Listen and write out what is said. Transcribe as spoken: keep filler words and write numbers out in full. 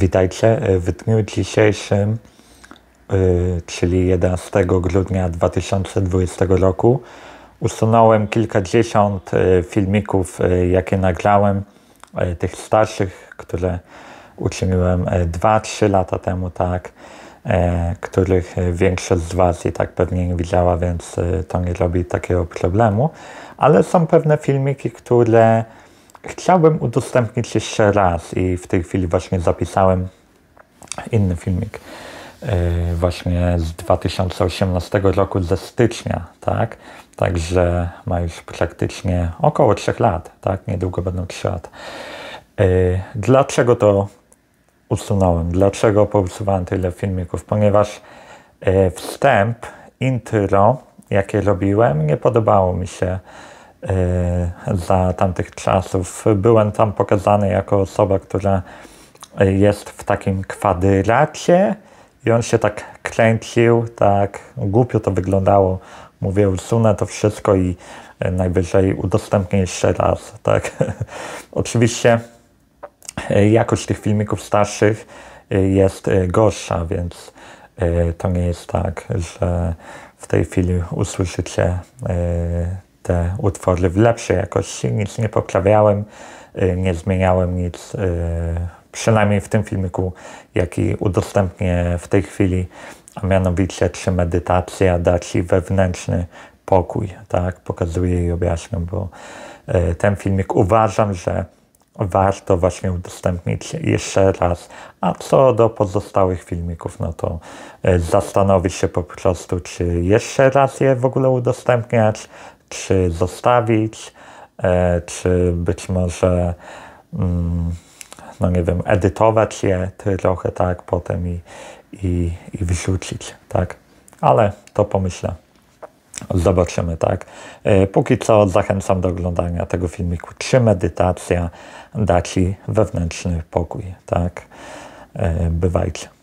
Witajcie. W dniu dzisiejszym, czyli jedenastego grudnia dwa tysiące dwudziestego roku, usunąłem kilkadziesiąt filmików, jakie nagrałem, tych starszych, które uczyniłem dwa trzy lata temu, tak, których większość z Was i tak pewnie nie widziała, więc to nie robi takiego problemu, ale są pewne filmiki, które chciałbym udostępnić jeszcze raz i w tej chwili właśnie zapisałem inny filmik yy, właśnie z dwa tysiące osiemnastego roku, ze stycznia, tak? Także ma już praktycznie około trzech lat, tak? Niedługo będą trzy lata. Yy, dlaczego to usunąłem? Dlaczego pousuwałem tyle filmików? Ponieważ yy, wstęp, intro, jakie robiłem, nie podobało mi się za tamtych czasów. Byłem tam pokazany jako osoba, która jest w takim kwadracie i on się tak kręcił, tak głupio to wyglądało. Mówię, usunę to wszystko i najwyżej udostępnię jeszcze raz, tak. Oczywiście jakość tych filmików starszych jest gorsza, więc to nie jest tak, że w tej chwili usłyszycie te utwory w lepszej jakości. Nic nie poprawiałem, nie zmieniałem nic, przynajmniej w tym filmiku, jaki udostępnię w tej chwili, a mianowicie czy medytacja da Ci wewnętrzny pokój, tak? Pokazuję i objaśniam, bo ten filmik uważam, że warto właśnie udostępnić jeszcze raz. A co do pozostałych filmików, no to zastanowić się po prostu, czy jeszcze raz je w ogóle udostępniać, czy zostawić, e, czy być może, mm, no nie wiem, edytować je trochę, tak, potem i, i, i wrzucić, tak. Ale to pomyślę. Zobaczymy, tak. E, póki co zachęcam do oglądania tego filmiku, czy medytacja da Ci wewnętrzny pokój, tak. E, bywajcie.